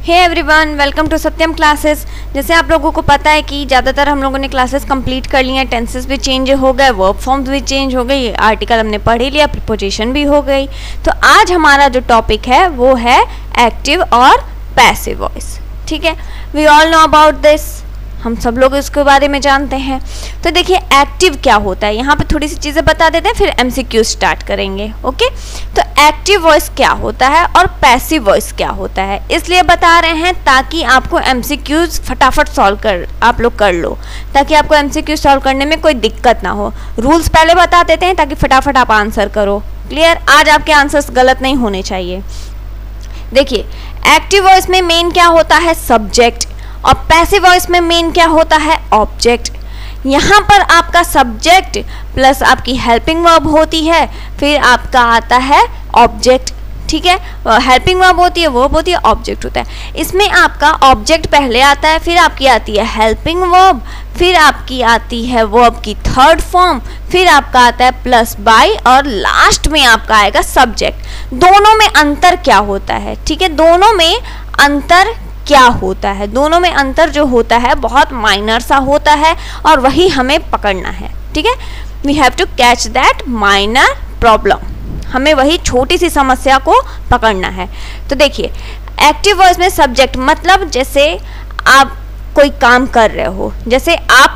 Hey everyone, welcome to Satyam classes. जैसे आप लोगों को पता है कि ज़्यादातर हम लोगों ने क्लासेस कंप्लीट कर ली हैं, टेंसेस भी चेंज हो गए, वर्ब फॉर्म्स भी चेंज हो गई, आर्टिकल हमने पढ़ ही लिया, प्रीपोजिशन भी हो गई। तो आज हमारा जो टॉपिक है वो है एक्टिव और पैसिव वॉइस। ठीक है, we all know about this, हम सब लोग इसके बारे में जानते हैं। तो देखिए एक्टिव क्या होता है, यहाँ पे थोड़ी सी चीज़ें बता देते हैं, फिर एमसीक्यू स्टार्ट करेंगे। ओके, तो एक्टिव वॉइस क्या होता है और पैसिव वॉइस क्या होता है, इसलिए बता रहे हैं ताकि आपको एमसीक्यूज फटाफट आप लोग कर लो, ताकि आपको एमसीक्यू सॉल्व करने में कोई दिक्कत ना हो। रूल्स पहले बता देते हैं ताकि फटाफट आप आंसर करो। क्लियर, आज आपके आंसर्स गलत नहीं होने चाहिए। देखिए एक्टिव वॉइस में मेन क्या होता है, सब्जेक्ट, और पैसिव वॉइस में मेन क्या होता है, ऑब्जेक्ट। यहाँ पर आपका सब्जेक्ट प्लस आपकी हेल्पिंग वर्ब होती है, फिर आपका आता है ऑब्जेक्ट। ठीक है, हेल्पिंग वर्ब होती है, वर्ब होती है, ऑब्जेक्ट होता है। इसमें आपका ऑब्जेक्ट पहले आता है, फिर आपकी आती है हेल्पिंग वर्ब, फिर आपकी आती है वर्ब की थर्ड फॉर्म, फिर आपका आता है प्लस बाय, और लास्ट में आपका आएगा सब्जेक्ट। दोनों में अंतर क्या होता है, ठीक है, दोनों में अंतर क्या होता है, दोनों में अंतर जो होता है बहुत माइनर सा होता है और वही हमें पकड़ना है। ठीक है, we have to catch that minor problem, हमें वही छोटी सी समस्या को पकड़ना है। तो देखिए एक्टिव वॉइस में सब्जेक्ट मतलब जैसे आप कोई काम कर रहे हो, जैसे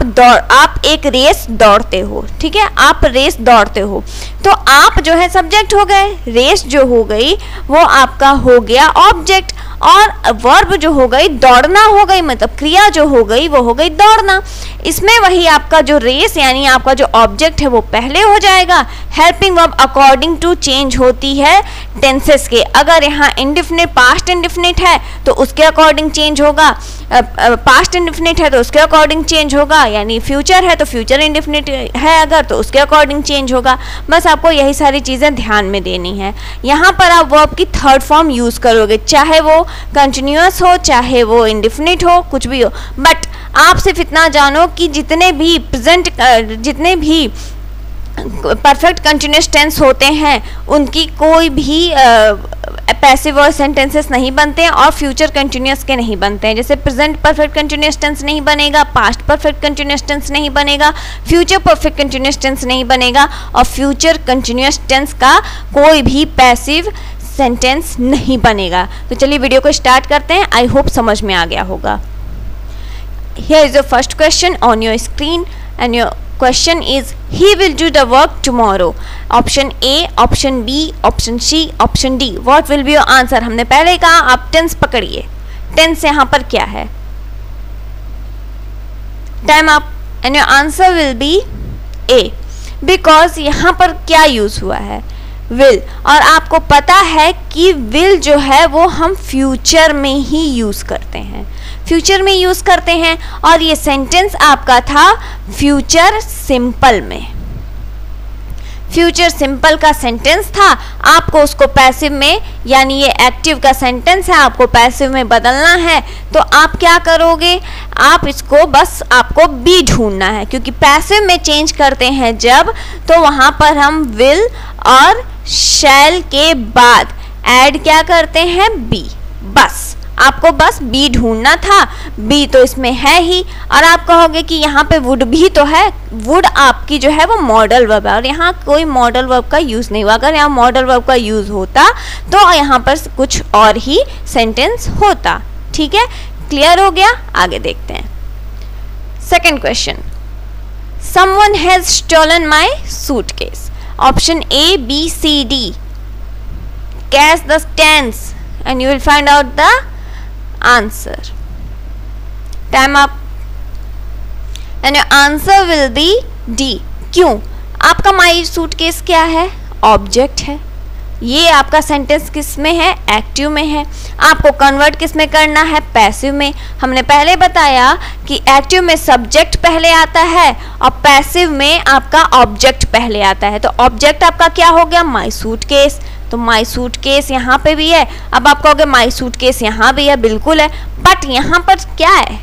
आप एक रेस दौड़ते हो, ठीक है, आप रेस दौड़ते हो, तो आप जो है सब्जेक्ट हो गए, रेस जो हो गई वो आपका हो गया ऑब्जेक्ट, और वर्ब जो हो गई दौड़ना हो गई, मतलब क्रिया जो हो गई वो हो गई दौड़ना। इसमें वही आपका जो रेस यानी आपका जो ऑब्जेक्ट है वो पहले हो जाएगा। Helping verb according to change होती है टेंसेस के, अगर यहाँ इंडेफिनिट पास्ट इंडेफिनिट है तो उसके अकॉर्डिंग चेंज होगा, पास्ट इंडेफिनिट है तो उसके अकॉर्डिंग चेंज होगा, यानी फ्यूचर है तो फ्यूचर इंडेफिनिट है अगर तो उसके अकॉर्डिंग चेंज होगा। बस आपको यही सारी चीज़ें ध्यान में देनी है। यहाँ पर आप वर्ब की थर्ड फॉर्म यूज़ करोगे, चाहे वो कंटिन्यूअस हो चाहे वो इंडेफिनिट हो, कुछ भी हो, बट आप सिर्फ इतना जानो कि जितने भी परफेक्ट कंटिन्यूअस टेंस होते हैं उनकी कोई भी पैसिव वॉइस सेंटेंसेस नहीं बनते हैं और फ्यूचर कंटिन्यूअस के नहीं बनते हैं। जैसे प्रेजेंट परफेक्ट कंटिन्यूअस टेंस नहीं बनेगा, पास्ट परफेक्ट कंटिन्यूअस टेंस नहीं बनेगा, फ्यूचर परफेक्ट कंटिन्यूअस टेंस नहीं बनेगा, और फ्यूचर कंटिन्यूअस टेंस का कोई भी पैसिव सेंटेंस नहीं बनेगा। तो चलिए वीडियो को स्टार्ट करते हैं, आई होप समझ में आ गया होगा। Here is the first question on your screen and your question is he will do the work tomorrow. Option A, option B, option C, option D. What will be your answer? हमने पहले कहा आप tense पकड़िए, tense यहाँ पर क्या है, time up, and your answer will be A because यहाँ पर क्या यूज हुआ है, विल, और आपको पता है कि विल जो है वो हम फ्यूचर में ही यूज़ करते हैं, फ्यूचर में यूज़ करते हैं, और ये सेंटेंस आपका था फ्यूचर सिंपल में, फ्यूचर सिंपल का सेंटेंस था, आपको उसको पैसिव में, यानी ये एक्टिव का सेंटेंस है, आपको पैसिव में बदलना है। तो आप क्या करोगे, आप इसको बस आपको बी ढूंढना है, क्योंकि पैसिव में चेंज करते हैं जब, तो वहाँ पर हम विल और शैल के बाद ऐड क्या करते हैं, बी। बस आपको बस बी ढूंढना था, बी तो इसमें है ही, और आप कहोगे कि यहाँ पे वुड भी तो है, वुड आपकी जो है वो मॉडल वर्ब है और यहाँ कोई मॉडल वर्ब का यूज़ नहीं हुआ। अगर यहाँ मॉडल वर्ब का यूज़ होता तो यहाँ पर कुछ और ही सेंटेंस होता। ठीक है, क्लियर हो गया, आगे देखते हैं। Second question, someone has stolen my suitcase. Option A, B, C, D, guess the tense and you will find out the answer. Time up and your answer will be D. क्यों, आपका माई suitcase क्या है, object है, ये आपका sentence किस में है, एक्टिव में है, आपको कन्वर्ट किस में करना है, पैसिव में। हमने पहले बताया कि एक्टिव में सब्जेक्ट पहले आता है और पैसिव में आपका ऑब्जेक्ट पहले आता है। तो ऑब्जेक्ट आपका क्या हो गया, माई सूटकेस, तो माई सूटकेस यहाँ पे भी है। अब आप कहोगे माई सूटकेस यहाँ भी है, बिल्कुल है, बट यहाँ पर क्या है,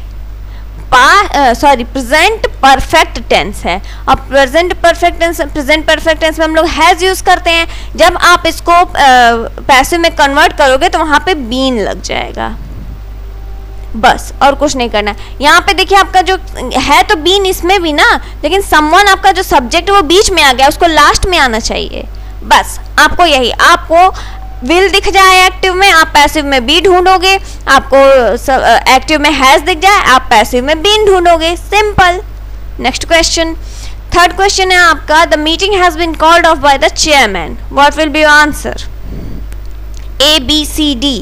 प्रेजेंट परफेक्ट टेंस है, और प्रेजेंट परफेक्ट टेंस में हम लोग हैज यूज करते हैं। जब आप इसको पैसिव में कन्वर्ट करोगे तो वहाँ पे बीन लग जाएगा। बस, और कुछ नहीं करना है। यहाँ पे देखिए आपका जो है तो बीन इसमें भी ना, लेकिन समवन आपका जो सब्जेक्ट है वो बीच में आ गया, उसको लास्ट में आना चाहिए। बस आपको यही, आपको विल दिख जाए एक्टिव में, आप पैसिव में बी ढूंढोगे, आपको एक्टिव में हैज दिख जाए, आप पैसिव में बीन ढूंढोगे, simple. Next question, third question है आपका, the meeting has been called off by the chairman, what will be your answer? A B C D.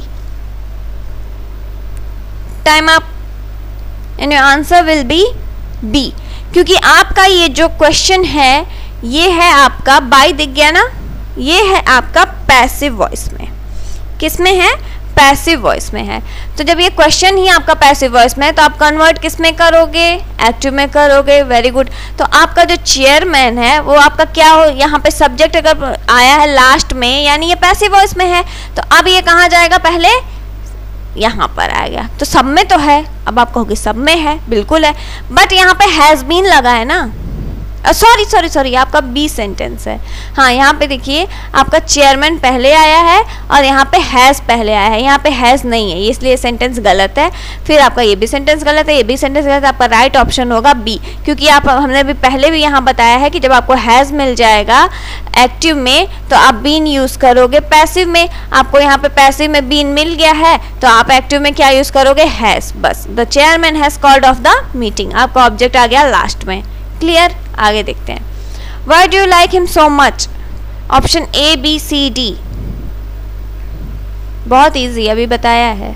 Time up, and your answer will be B, क्योंकि आपका ये जो question है ये है आपका बाय दिख गया ना, ये है आपका पैसिव वॉइस में। किस में है? पैसिव वॉइस में है। तो जब ये क्वेश्चन ही आपका पैसिव वॉइस में है तो आप कन्वर्ट किस में करोगे? एक्टिव में करोगे। Very good. तो आपका जो चेयरमैन है वो आपका क्या हो, यहाँ पे सब्जेक्ट अगर आया है लास्ट में यानी ये पैसिव वॉइस में है, तो अब ये कहाँ जाएगा? पहले यहाँ पर आएगा। तो सब में तो है, अब आप कहोगे सब में है, बिल्कुल है, बट यहाँ पे हैज बीन लगा है ना, सॉरी आपका बी सेंटेंस है। हाँ, यहाँ पे देखिए आपका चेयरमैन पहले आया है और यहाँ पे हैज़ पहले आया है, यहाँ पे हैज़ नहीं है, इसलिए सेंटेंस गलत है। फिर आपका ये भी सेंटेंस गलत है, ये भी सेंटेंस गलत है। आपका राइट ऑप्शन होगा बी, क्योंकि आप हमने भी पहले भी यहाँ बताया है कि जब आपको हैज़ मिल जाएगा एक्टिव में तो आप बीन यूज़ करोगे पैसिव में। आपको यहाँ पे पैसिव में बीन मिल गया है तो आप एक्टिव में क्या यूज़ करोगे? हैज़। बस, the chairman has called off the meeting, आपका ऑब्जेक्ट आ गया लास्ट में। क्लियर? आगे देखते हैं। Why do you like him so much? Option A B C D, बहुत इजी, अभी बताया है।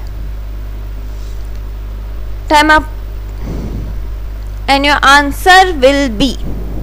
Time up, and your answer will be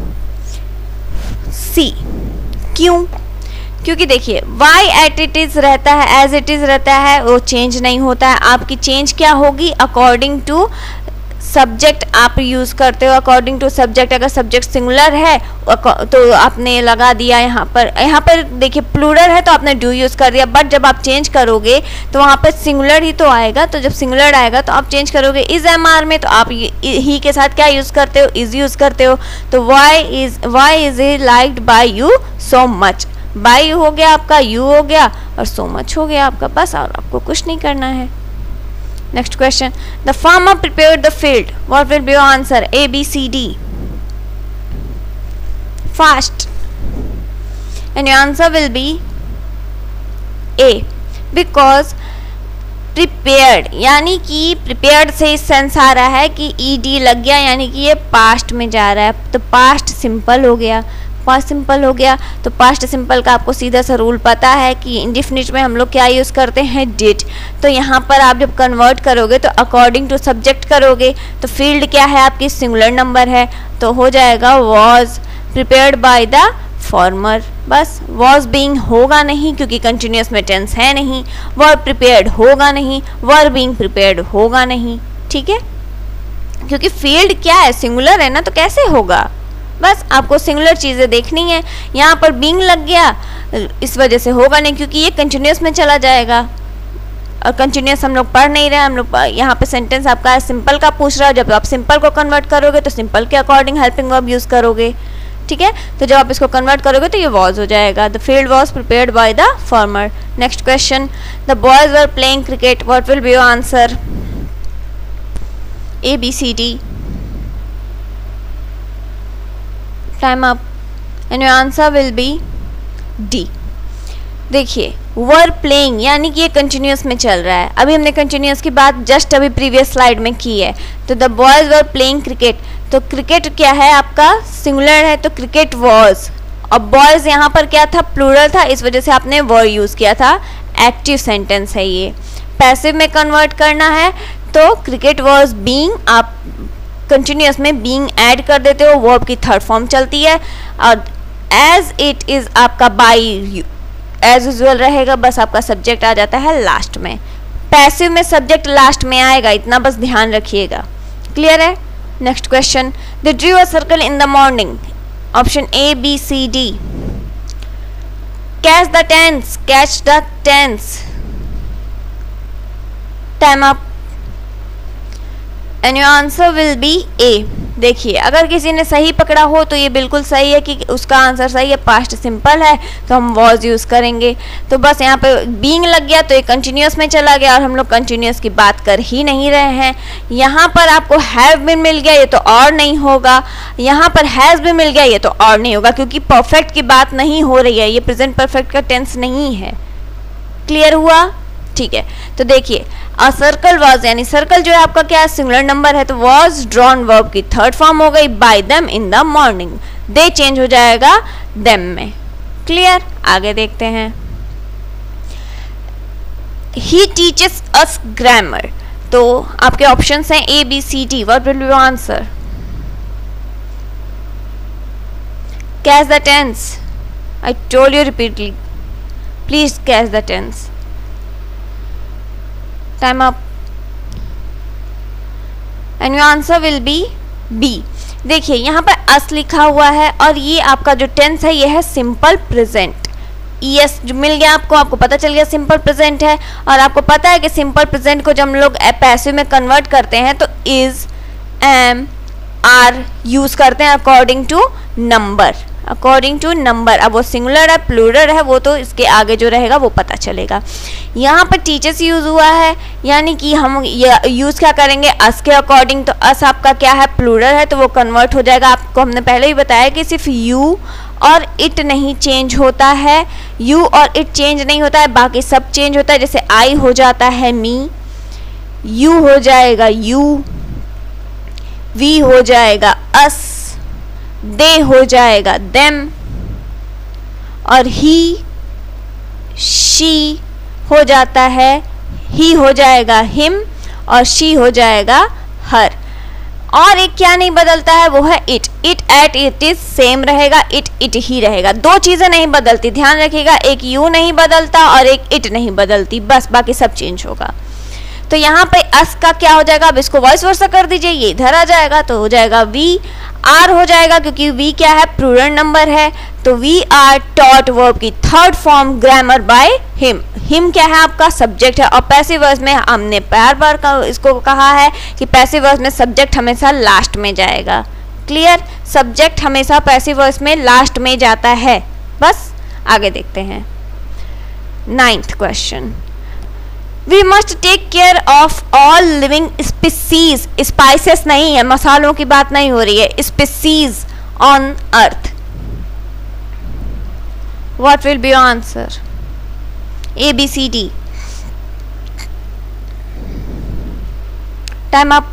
C. क्यों? क्योंकि देखिए वाई एट इट इज रहता है, एज इट इज रहता है, वो चेंज नहीं होता है। आपकी चेंज क्या होगी? अकॉर्डिंग टू सब्जेक्ट आप यूज़ करते हो। अकॉर्डिंग टू सब्जेक्ट, अगर सब्जेक्ट सिंगुलर है तो आपने लगा दिया यहाँ पर देखिए प्लूरल है तो आपने डू यूज़ कर दिया, बट जब आप चेंज करोगे तो वहाँ पर सिंगुलर ही तो आएगा। तो जब सिंगुलर आएगा तो आप चेंज करोगे इज एम आर में, तो आप ही के साथ क्या यूज़ करते हो? इज यूज़ करते हो। तो why is he liked by you so much, by हो गया आपका, यू हो गया और सो मच हो गया आपका, बस, और आपको कुछ नहीं करना है। Next question. The farmer prepared the field. What will be your answer? A, B, C, D. Fast. And your answer will be A. Because prepared, यानी कि prepared से इस सेंस आ रहा है कि ed लग गया, यानी कि ये पास्ट में जा रहा है, तो पास्ट सिंपल हो गया। पास्ट सिंपल हो गया तो पास्ट सिंपल का आपको सीधा सा रूल पता है कि इंडिफिनिट में हम लोग क्या यूज़ करते हैं? डिड। तो यहाँ पर आप जब कन्वर्ट करोगे तो अकॉर्डिंग टू सब्जेक्ट करोगे, तो फील्ड क्या है आपकी? सिंगुलर नंबर है, तो हो जाएगा was prepared by the farmer. बस, वॉज बीइंग होगा नहीं क्योंकि कंटिन्यूस में टेंस है नहीं, वर प्रिपेयर्ड होगा नहीं, वर बीइंग प्रिपेयर्ड होगा नहीं। ठीक है, क्योंकि फील्ड क्या है? सिंगुलर है ना, तो कैसे होगा? बस आपको सिंगुलर चीज़ें देखनी है। यहाँ पर बीइंग लग गया, इस वजह से होगा नहीं क्योंकि ये कंटिन्यूस में चला जाएगा, और कंटिन्यूस हम लोग पढ़ नहीं रहे। हम लोग यहाँ पे सेंटेंस आपका सिंपल का पूछ रहा है, जब आप सिंपल को कन्वर्ट करोगे तो सिंपल के अकॉर्डिंग हेल्पिंग वर्ब यूज़ करोगे। ठीक है, तो जब आप इसको कन्वर्ट करोगे तो ये वॉज हो जाएगा। The field was prepared by the farmer. Next question, the boys were playing cricket, what will be your answer? A B C D. Time up, and your answer will be D. देखिए were playing यानी कि ये continuous में चल रहा है। अभी हमने कंटिन्यूस की बात जस्ट अभी प्रीवियस स्लाइड में की है। तो the boys were playing cricket, तो क्रिकेट क्या है आपका? सिंगुलर है, तो क्रिकेट वॉज। अब बॉयज यहाँ पर क्या था? प्लूरल था, इस वजह से आपने वर यूज़ किया था। एक्टिव सेंटेंस है ये। पैसिव में कन्वर्ट करना है तो क्रिकेट वॉज बीइंग, आप कंटिन्यूस में बीइंग ऐड कर देते हो, वर्ब की थर्ड फॉर्म चलती है। और एज इट इज़ आपका बाय एज यूजुअल रहेगा, बस आपका सब्जेक्ट आ जाता है लास्ट में। पैसिव में सब्जेक्ट लास्ट में आएगा, इतना बस ध्यान रखिएगा। क्लियर है? Next question, they drew a circle in the morning, option A B C D. Catch the tense, catch the tense. Time up, and your answer will be A. देखिए अगर किसी ने सही पकड़ा हो तो ये बिल्कुल सही है कि उसका आंसर सही है, पास्ट सिंपल है तो हम वॉज यूज़ करेंगे। तो बस यहाँ पे बीइंग लग गया तो ये कंटिन्यूस में चला गया और हम लोग कंटिन्यूस की बात कर ही नहीं रहे हैं। यहाँ पर आपको हैव बीन मिल गया, ये तो और नहीं होगा। यहाँ पर हैज़ भी मिल गया, ये तो और नहीं होगा क्योंकि परफेक्ट की बात नहीं हो रही है, ये प्रेजेंट परफेक्ट का टेंस नहीं है। क्लियर हुआ? ठीक है, तो देखिए अ सर्कल वाज, यानी सर्कल जो है आपका क्या है, सिंगुलर नंबर है, तो वाज ड्रॉन वर्ब की थर्ड फॉर्म हो गई by them in the morning, they change हो जाएगा देम में। क्लियर? आगे देखते हैं। ही टीचेस अस ग्रामर, तो आपके ऑप्शंस हैं A B C D, what will be your answer? Guess the tense. I told you repeatedly. Please guess the tense. Time up. And your answer will be B. देखिए यहाँ पर अस लिखा हुआ है और ये आपका जो टेंस है ये है सिंपल प्रेजेंट। यस जो मिल गया आपको पता चल गया सिंपल प्रेजेंट है। और आपको पता है कि सिंपल प्रेजेंट को जब हम लोग पैसिव में कन्वर्ट करते हैं तो इज, एम, आर यूज करते हैं according to number, according to number. अब वो सिंगुलर है प्लूरल है वो तो इसके आगे जो रहेगा वो पता चलेगा। यहाँ पर टीचर्स यूज हुआ है यानी कि हम यूज क्या करेंगे अस के अकॉर्डिंग, तो अस आपका क्या है प्लूरल है तो वो कन्वर्ट हो जाएगा। आपको हमने पहले ही बताया कि सिर्फ यू और इट नहीं चेंज होता है, यू और इट चेंज नहीं होता है, बाकी सब चेंज होता है। जैसे आई हो जाता है मी, यू हो जाएगा यू, वी हो जाएगा अस, दे हो जाएगा देम, और ही शी हो जाता है, ही हो जाएगा हिम, और शी हो जाएगा हर। और एक क्या नहीं बदलता है वो है it, it at it is same रहेगा, इट ही रहेगा। दो चीज़ें नहीं बदलती, ध्यान रखिएगा, एक यू नहीं बदलता और एक इट नहीं बदलती, बस बाकी सब चेंज होगा। तो यहाँ पे अस का क्या हो जाएगा, अब इसको वॉइस वर्सा कर दीजिए, ये इधर आ जाएगा तो हो जाएगा वी, आर हो जाएगा क्योंकि वी क्या है प्लूरल नंबर है, तो वी आर टॉट वर्ब की third form grammar by him. Him क्या है आपका सब्जेक्ट है और पैसिव वॉइस में हमने बार बार इसको कहा है कि पैसिव वॉइस में सब्जेक्ट हमेशा लास्ट में जाएगा। क्लियर? सब्जेक्ट हमेशा पैसिव वॉइस में लास्ट में जाता है। बस आगे देखते हैं 9th question. We must take care of all living species. Spices नहीं है, मसालों की बात नहीं हो रही है, species on earth. What will be your answer? A, B, C, D. Time up.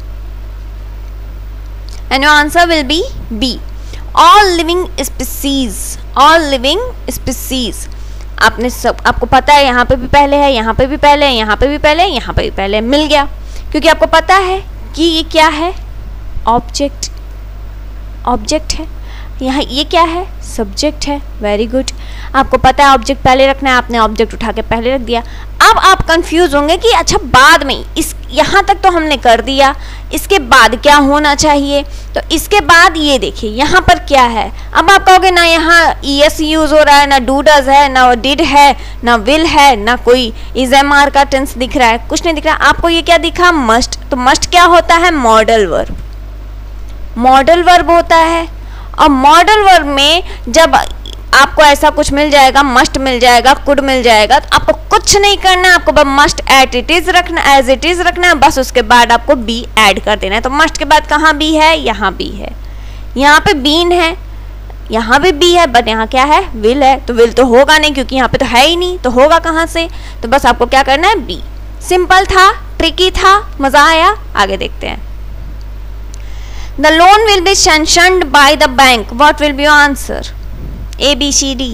And your answer will be B. All living species. All living species. आपने सब, आपको पता है यहाँ पे भी पहले है, यहाँ पे भी पहले है, यहाँ पे भी पहले है, यहाँ पे भी पहले मिल गया क्योंकि आपको पता है कि ये क्या है ऑब्जेक्ट, ऑब्जेक्ट है। यहाँ ये क्या है सब्जेक्ट है। वेरी गुड, आपको पता है ऑब्जेक्ट पहले रखना है, आपने ऑब्जेक्ट उठा के पहले रख दिया। अब आप कंफ्यूज होंगे कि अच्छा बाद में इस यहाँ तक तो हमने कर दिया, इसके बाद क्या होना चाहिए। तो इसके बाद ये देखिए यहाँ पर क्या है। अब आप कहोगे ना यहाँ ES यूज हो रहा है, ना डू डज है, ना डिड है, ना विल है, ना कोई इज एम आर का टेंस दिख रहा है, कुछ नहीं दिख रहा। आपको ये क्या दिखा मस्ट, तो मस्ट क्या होता है मॉडल वर्ब, मॉडल वर्ब होता है। और मॉडल वर्ब में जब आपको ऐसा कुछ मिल जाएगा, मस्ट मिल जाएगा, कुड मिल जाएगा, तो आपको कुछ नहीं करना है, आपको बस मस्ट एट इट इज रखना, एज इट इज रखना है, बस उसके बाद आपको बी ऐड कर देना है। तो मस्ट के बाद कहाँ बी है, यहाँ बी है, यहाँ पे बीन है, यहाँ भी बी है, बट यहाँ क्या है विल है। तो विल तो होगा नहीं क्योंकि यहाँ पे तो है ही नहीं, तो होगा कहाँ से। तो बस आपको क्या करना है बी। सिंपल था, ट्रिकी था, मजा आया। आगे देखते हैं। The loan will be sanctioned by the bank. What will be your answer? A, B, C, D.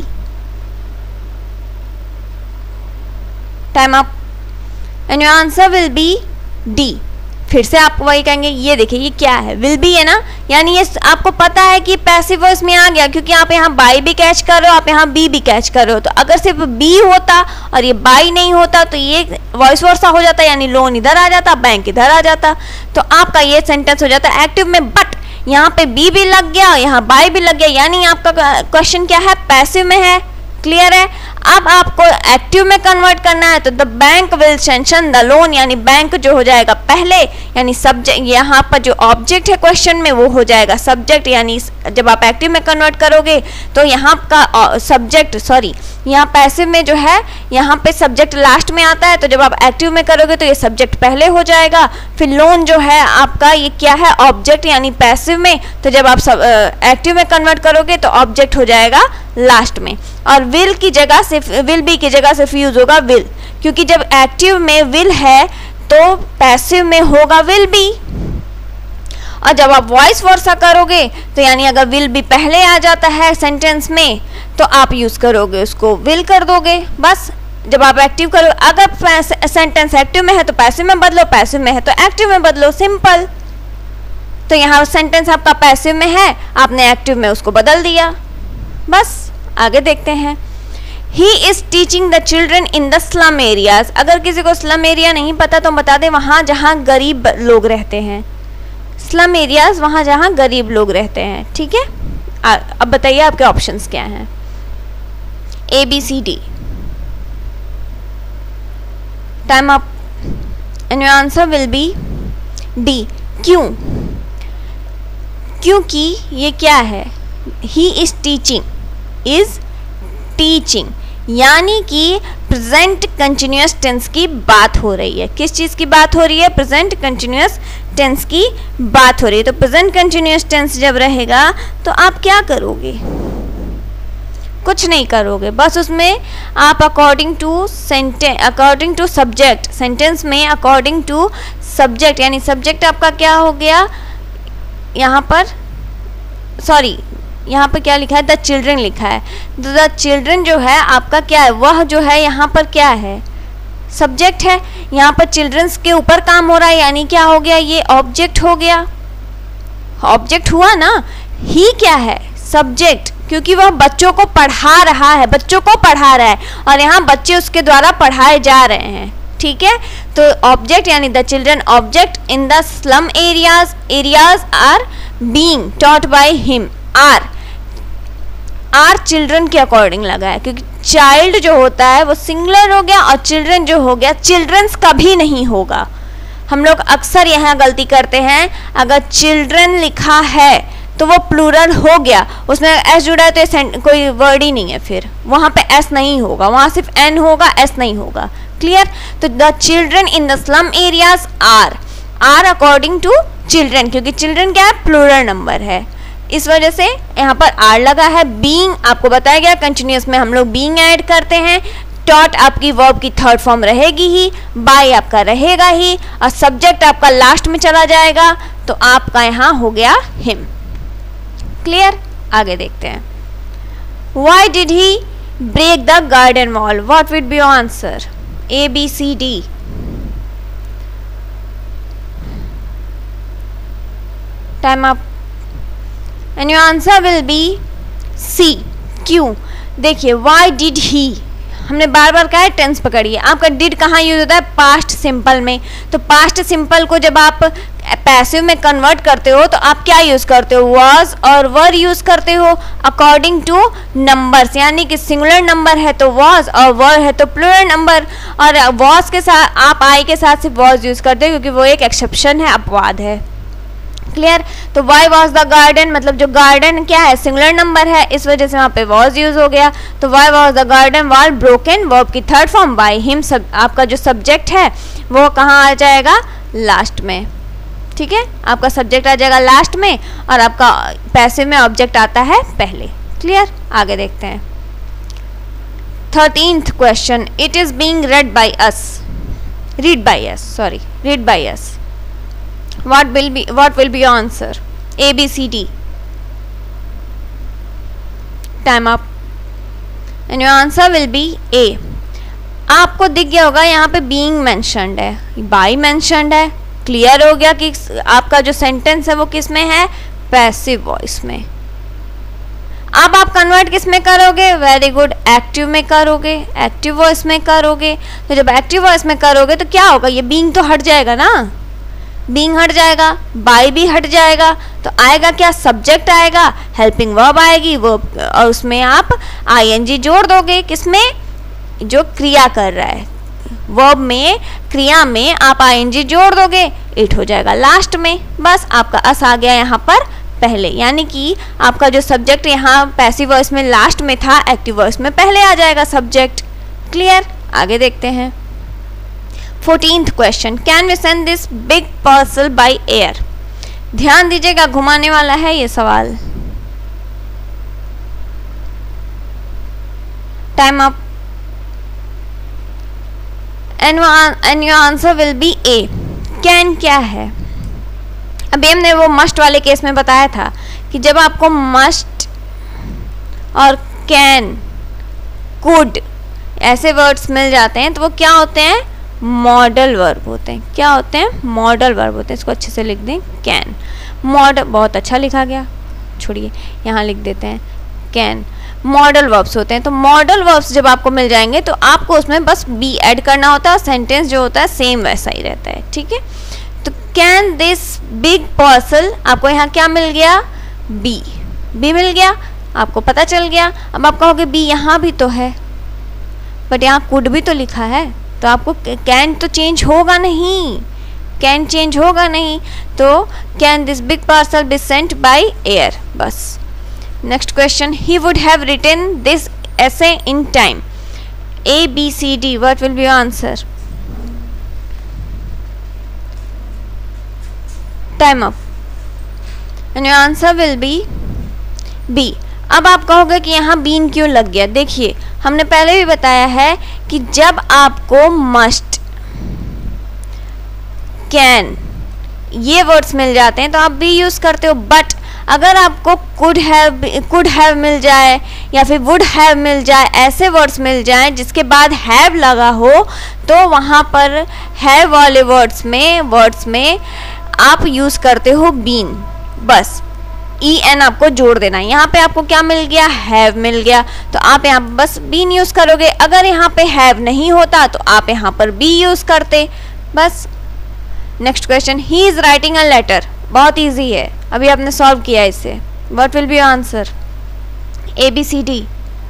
Time up. And your answer will be D. फिर से आप वही कहेंगे, ये देखिए ये क्या है विल बी है ना, यानी ये आपको पता है कि पैसिव वॉइस में आ गया क्योंकि आप यहाँ बाई भी कैच कर रहे हो, आप यहाँ बी भी कैच कर रहे हो। तो अगर सिर्फ बी होता और ये बाई नहीं होता तो ये वॉइस वर्सा हो जाता, यानी लोन इधर आ जाता, बैंक इधर आ जाता, तो आपका ये सेंटेंस हो जाता एक्टिव में। बट यहाँ पे बी भी लग गया, यहाँ बाई भी लग गया, यानी आपका क्वेश्चन क्या है पैसिव में है। क्लियर है? अब आपको एक्टिव में कन्वर्ट करना है तो the bank will sanction the loan, यानी बैंक जो हो जाएगा पहले, यानी सब्जेक्ट, यहाँ पर जो ऑब्जेक्ट है क्वेश्चन में वो हो जाएगा सब्जेक्ट, यानी जब आप एक्टिव में कन्वर्ट करोगे तो यहाँ का सब्जेक्ट, सॉरी यहाँ पैसिव में जो है यहाँ पे सब्जेक्ट लास्ट में आता है, तो जब आप एक्टिव में करोगे तो ये सब्जेक्ट पहले हो जाएगा, फिर लोन जो है आपका ये क्या है ऑब्जेक्ट यानी पैसिव में, तो जब आप एक्टिव में कन्वर्ट करोगे तो ऑब्जेक्ट हो जाएगा लास्ट में, और विल की जगह से, विल बी की जगह से यूज होगा विल, क्योंकि जब एक्टिव में विल है तो पैसिव में होगा विल बी, और जब आप वॉइस वर्सा करोगे तो यानी अगर विल बी पहले आ जाता है सेंटेंस में तो आप यूज करोगे उसको विल कर दोगे बस। जब आप एक्टिव करो, अगर सेंटेंस एक्टिव में है तो पैसिव में बदलो, पैसिव में है तो एक्टिव में बदलो, सिंपल। तो यहाँ सेंटेंस आपका पैसिव में है, आपने एक्टिव में उसको बदल दिया, बस। आगे देखते हैं। He is teaching the children in the slum areas. अगर किसी को स्लम एरिया नहीं पता तो बता दें, वहाँ जहाँ गरीब लोग रहते हैं, स्लम एरियाज वहाँ जहाँ गरीब लोग रहते हैं, ठीक है। अब बताइए आपके ऑप्शंस क्या हैं, A B C D. Time up and your answer will be D. क्यों? क्योंकि ये क्या है, he is teaching, is teaching यानी कि प्रेजेंट कंटिन्यूअस टेंस की बात हो रही है। किस चीज़ की बात हो रही है? प्रेजेंट कंटिन्यूअस टेंस की बात हो रही है। तो प्रेजेंट कंटिन्यूअस टेंस जब रहेगा तो आप क्या करोगे? कुछ नहीं करोगे, बस उसमें आप अकॉर्डिंग टू सब्जेक्ट, सेंटेंस में अकॉर्डिंग टू सब्जेक्ट, यानी सब्जेक्ट आपका क्या हो गया यहाँ पर, सॉरी यहाँ पर क्या लिखा है, द चिल्ड्रन लिखा है। द चिल्ड्रन जो है आपका क्या है, वह जो है यहाँ पर क्या है, सब्जेक्ट है। यहाँ पर चिल्ड्रंस के ऊपर काम हो रहा है, यानी क्या हो गया, ये ऑब्जेक्ट हो गया, ऑब्जेक्ट हुआ ना। ही क्या है, सब्जेक्ट, क्योंकि वह बच्चों को पढ़ा रहा है, बच्चों को पढ़ा रहा है, और यहाँ बच्चे उसके द्वारा पढ़ाए जा रहे हैं, ठीक है। तो ऑब्जेक्ट यानी the children object in the slum areas, areas are being taught by him, are children के अकॉर्डिंग लगा है, क्योंकि चाइल्ड जो होता है वो सिंगुलर हो गया और चिल्ड्रन जो हो गया, चिल्ड्रंस कभी नहीं होगा। हम लोग अक्सर यहाँ गलती करते हैं, अगर चिल्ड्रन लिखा है तो वो प्लूरल हो गया, उसमें एस जुड़ा है तो कोई वर्ड ही नहीं है, फिर वहाँ पे एस नहीं होगा, वहाँ सिर्फ एन होगा, एस नहीं होगा, क्लियर। तो the children in the slum areas are according to children, क्योंकि चिल्ड्रन क्या है, प्लूरल नंबर है, इस वजह से यहाँ पर आर लगा है। बीइंग आपको बताया गया कंटिन्यूअस में हम लोग बीइंग ऐड करते हैं, टॉट आपकी वर्ब की थर्ड फॉर्म रहेगी ही, बाय आपका रहेगा ही, और सब्जेक्ट आपका लास्ट में चला जाएगा, तो आपका यहाँ हो गया हिम, क्लियर। आगे देखते हैं। Why did he break the garden wall? What would be your answer? A, B, C, D. Time up. And your answer will be C. क्यों? देखिए, why did he, हमने बार बार कहा है टेंस पकड़िए। आपका डिड कहाँ यूज होता है? पास्ट सिंपल में। तो पास्ट सिंपल को जब आप पैसिव में कन्वर्ट करते हो तो आप क्या यूज करते हो? वॉज और वर यूज करते हो अकॉर्डिंग टू नंबर्स, यानी कि सिंगुलर नंबर है तो वॉज और वर है तो प्लूरल नंबर, और वॉज के साथ आप आई के साथ सिर्फ वॉज यूज करते हो, क्योंकि वो एक एक्सेप्शन है, अपवाद है, क्लियर। तो वाई वॉज द गार्डन, मतलब जो गार्डन क्या है, सिंगुलर नंबर है, इस वजह से वहाँ पे वॉज यूज हो गया। तो why was the garden wall broken, verb की थर्ड फॉर्म बाय हिम, सब आपका जो सब्जेक्ट है वो कहाँ आ जाएगा? लास्ट में, ठीक है। आपका सब्जेक्ट आ जाएगा लास्ट में और आपका पैसिव में ऑब्जेक्ट आता है पहले, क्लियर। आगे देखते हैं। 13th question, it is being read by us. What will be your answer? A, B, C, D. Time up. And your answer will be A. आपको दिख गया होगा यहाँ पे being mentioned है, by mentioned है, क्लियर हो गया कि आपका जो सेंटेंस है वो किस में है? पैसिव वॉइस में। अब आप कन्वर्ट किस में करोगे? वेरी गुड, एक्टिव में करोगे, एक्टिव वॉइस में करोगे। तो जब एक्टिव वॉइस में करोगे तो क्या होगा? ये बीइंग तो हट जाएगा ना, बीइंग हट जाएगा, बाय भी हट जाएगा, तो आएगा क्या? सब्जेक्ट आएगा, हेल्पिंग वर्ब आएगी, वर्ब और उसमें आप आईएनजी जोड़ दोगे, किसमें? जो क्रिया कर रहा है, वर्ब में, क्रिया में आप आईएनजी जोड़ दोगे, इट हो जाएगा लास्ट में। बस आपका अस आ गया यहाँ पर पहले, यानी कि आपका जो सब्जेक्ट यहाँ पैसिव वॉइस में लास्ट में था, एक्टिव वॉइस में पहले आ जाएगा सब्जेक्ट। क्लियर? आगे देखते हैं 14th question, can we send this big parcel by air. ध्यान दीजिएगा, घुमाने वाला है ये सवाल। Time up and your answer will be A. Can क्या है? अभी हमने वो मस्ट वाले केस में बताया था कि जब आपको मस्ट और कैन, कुड ऐसे वर्ड्स मिल जाते हैं तो वो क्या होते हैं? मॉडल वर्ब होते हैं। क्या होते हैं? मॉडल वर्ब होते हैं। इसको अच्छे से लिख दें, कैन। मॉडल, बहुत अच्छा लिखा गया, छोड़िए यहाँ लिख देते हैं कैन। मॉडल वर्ब्स होते हैं। तो मॉडल वर्ब्स जब आपको मिल जाएंगे तो आपको उसमें बस बी ऐड करना होता है और सेंटेंस जो होता है सेम वैसा ही रहता है। ठीक है, तो कैन दिस बिग पार्सल, आपको यहाँ क्या मिल गया? बी। बी मिल गया, आपको पता चल गया। अब आप कहोगे बी यहाँ भी तो है, बट यहाँ कुड भी तो लिखा है, तो आपको कैन तो चेंज होगा नहीं, कैन चेंज होगा नहीं। तो can this big parcel be sent by air, बस। Next question, he would have written this essay in time. A, B, C, D, what will be your answer? Time up. And your answer will be B. अब आप कहोगे कि यहाँ been क्यों लग गया? देखिए, हमने पहले भी बताया है कि जब आपको मस्ट, कैन ये वर्ड्स मिल जाते हैं तो आप भी यूज़ करते हो। बट अगर आपको कुड हैव मिल जाए या फिर वुड हैव मिल जाए, ऐसे वर्ड्स मिल जाए जिसके बाद हैव लगा हो, तो वहाँ पर हैव वाले वर्ड्स में आप यूज़ करते हो बीन। बस ई एन आपको जोड़ देना है। यहाँ पे आपको क्या मिल गया? हैव मिल गया, तो आप यहाँ बस बीन यूज़ करोगे। अगर यहाँ पे हैव नहीं होता तो आप यहाँ पर बी यूज़ करते, बस। Next question, he is writing a letter. बहुत इजी है, अभी आपने सॉल्व किया इसे। What will be your answer? A, B, C, D.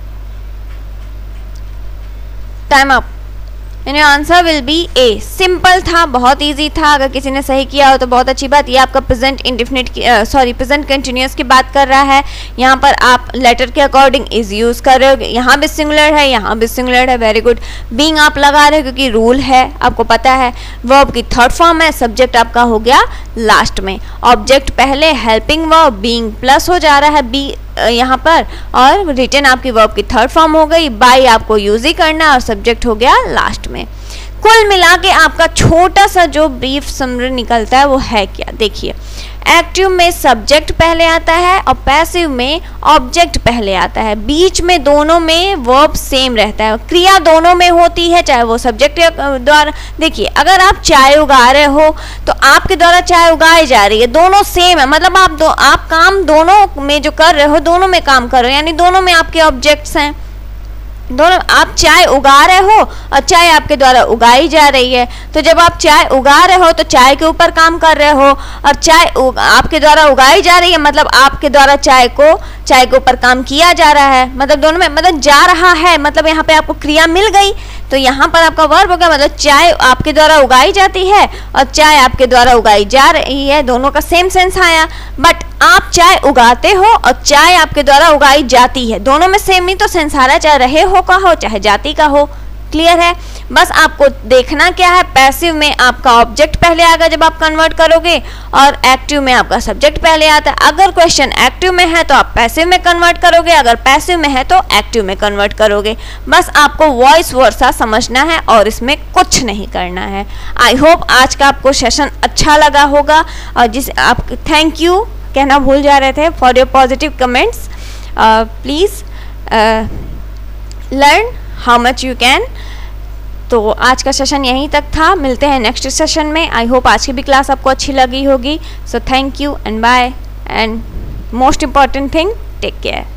Time up. And your answer will be A. Simple था, बहुत इजी था। अगर किसी ने सही किया हो तो बहुत अच्छी बात। ये आपका प्रेजेंट इंडेफिनिट प्रेजेंट कंटिन्यूअस की बात कर रहा है। यहाँ पर आप लेटर के अकॉर्डिंग इज यूज कर रहे हो। यहाँ भी सिंगुलर है, यहाँ भी सिंगुलर है, वेरी गुड। बीइंग आप लगा रहे हो क्योंकि रूल है, आपको पता है। वर्ब की थर्ड फॉर्म है, सब्जेक्ट आपका हो गया लास्ट में, ऑब्जेक्ट पहले, हेल्पिंग वर्ब बीइंग प्लस हो जा रहा है बी यहाँ पर, और रिटन आपकी वर्ब की थर्ड फॉर्म हो गई। बाय आपको यूज ही करना और सब्जेक्ट हो गया लास्ट में। कुल मिला के आपका छोटा सा जो ब्रीफ समरी निकलता है वो है क्या? देखिए, एक्टिव में सब्जेक्ट पहले आता है और पैसिव में ऑब्जेक्ट पहले आता है। बीच में दोनों में वर्ब सेम रहता है, क्रिया दोनों में होती है, चाहे वो सब्जेक्ट द्वारा। देखिए, अगर आप चाय उगा रहे हो तो आपके द्वारा चाय उगाई जा रही है, दोनों सेम है। मतलब आप काम दोनों में जो कर रहे हो, दोनों में काम कर रहे हो, यानी दोनों में आपके ऑब्जेक्ट्स हैं। दोनों, आप चाय उगा रहे हो और चाय आपके द्वारा उगाई जा रही है। तो जब आप चाय उगा रहे हो तो चाय के ऊपर काम कर रहे हो, और चाय आपके द्वारा उगाई जा रही है, मतलब आपके द्वारा चाय के ऊपर काम किया जा रहा है। मतलब दोनों में, मतलब जा रहा है, मतलब यहाँ पे आपको क्रिया मिल गई, तो यहाँ पर आपका वर्ब होगा। मतलब चाय आपके द्वारा उगाई जाती है और चाय आपके द्वारा उगाई जा रही है, दोनों का सेम सेंस आया। बट आप चाय उगाते हो और चाय आपके द्वारा उगाई जाती है, दोनों में सेम ही तो सेंस आ रहा है, चाहे रहे हो का हो चाहे जाति का हो। क्लियर है? बस आपको देखना क्या है, पैसिव में आपका ऑब्जेक्ट पहले आएगा जब आप कन्वर्ट करोगे, और एक्टिव में आपका सब्जेक्ट पहले आता है। अगर क्वेश्चन एक्टिव में है तो आप पैसिव में कन्वर्ट करोगे, अगर पैसिव में है तो एक्टिव में कन्वर्ट करोगे। बस आपको वॉइस वर्सा समझना है और इसमें कुछ नहीं करना है। आई होप आज का आपको सेशन अच्छा लगा होगा, और जिसे आप थैंक यू कहना भूल जा रहे थे for your positive comments. Please learn how much you can. तो आज का सेशन यहीं तक था, मिलते हैं नेक्स्ट सेशन में। आई होप आज की भी क्लास आपको अच्छी लगी होगी। So thank you and bye, and most important thing, take care.